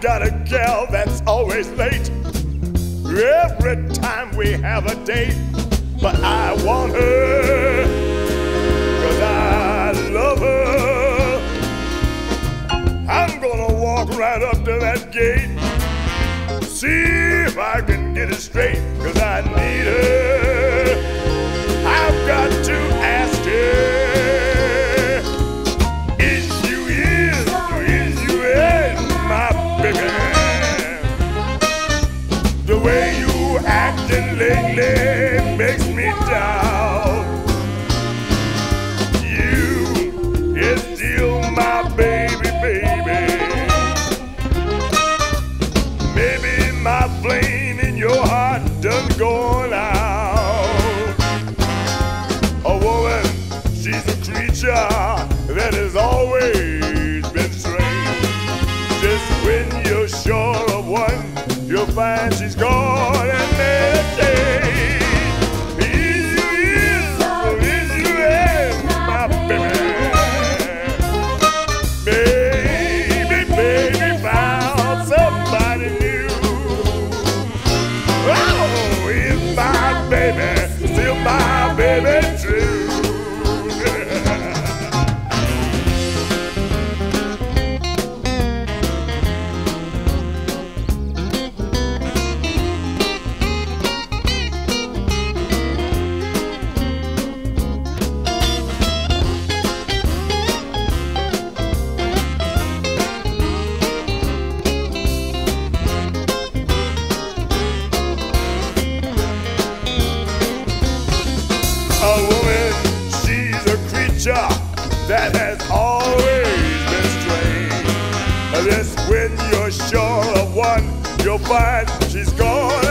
got a gal that's always late every time we have a date. But I want her, 'cause I love her. I'm gonna walk right up to that gate, see if I can get it straight, 'cause I need her. I've got to ask her, is you my baby? The way you acting lately makes me doubt you is still my baby, baby. Maybe my flame in your heart done gone out. A woman, she's a creature that has always been strange. Just when you're sure of one, you'll find she's gone and they'll say, is you my baby? Baby, found somebody new. Oh, is my baby still my baby true? A woman, she's a creature that has always been strange. Just when you're sure of one, you'll find she's gone